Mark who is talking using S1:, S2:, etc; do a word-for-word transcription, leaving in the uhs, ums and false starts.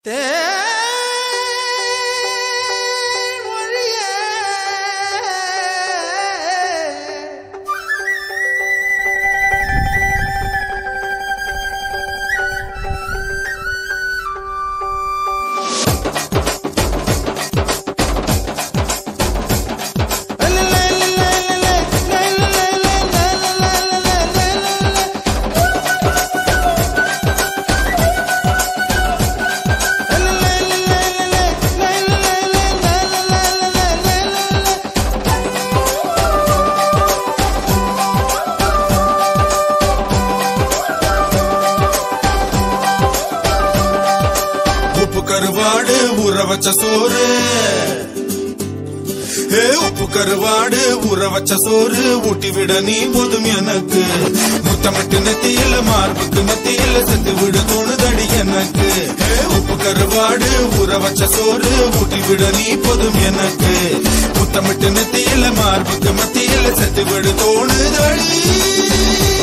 S1: உப்புக்கருவாடு ஊற வச்ச சோறு ஏ உப்புக்கருவாடு ஊற வச்ச சோறு ஊட்டி விட நீ போதும் எனக்கு முத்தமிட்டு நெத்தியில மார்புக்கு மத்தியில செத்து விட தோணுதடி எனக்கு ஏ உப்புக்கருவாடு ஊற வச்ச சோறு ஊட்டி விட நீ போதும் எனக்கு முத்தமிட்டு நெத்தியில மார்புக்கு மத்தியில செத்து விட தோணுதடி